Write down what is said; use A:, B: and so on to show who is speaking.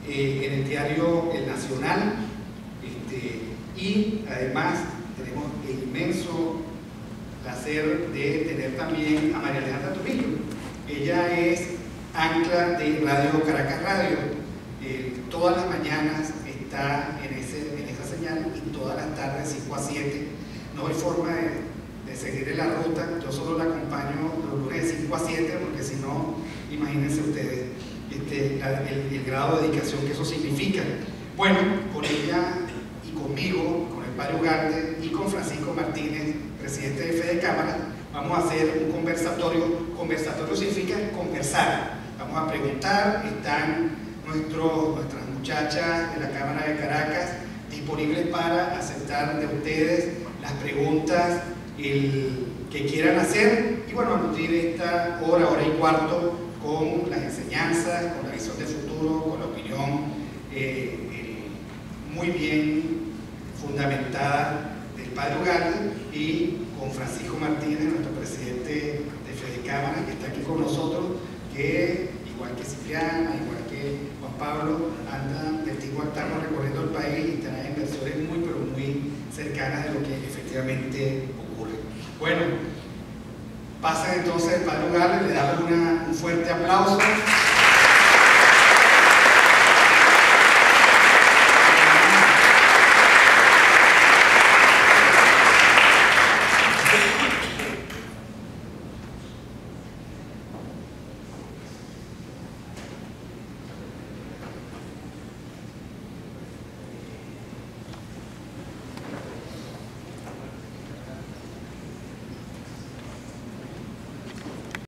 A: en el diario El Nacional, y además tenemos el inmenso placer de tener también a María Alejandra Trujillo. Ella es ancla de Radio Caracas Radio. Todas las mañanas está en esa señal y todas las tardes 5 a 7. No hay forma de seguir la ruta. Yo solo la acompaño los lunes de 5 a 7 porque si no, imagínense ustedes el grado de dedicación que eso significa. Bueno, con ella y conmigo, con el padre Ugarte y con Francisco Martínez, presidente de Fede Cámara, vamos a hacer un conversatorio. Conversatorio significa conversar. Vamos a preguntar. Están nuestras muchachas de la Cámara de Caracas disponibles para aceptar de ustedes las preguntas que quieran hacer, y bueno, nutrir esta hora y cuarto con las enseñanzas, con la visión de futuro, con la opinión muy bien fundamentada del padre Ugarte, y con Francisco Martínez, nuestro presidente de Fede Cámara, que está aquí con nosotros, que igual que Cipriana, igual que Juan Pablo, andan de tingo al tango recorriendo el país y están en inversiones muy, pero muy cercanas de lo que efectivamente ocurre. Bueno, pasa entonces el padre Ugarte, le damos un fuerte aplauso.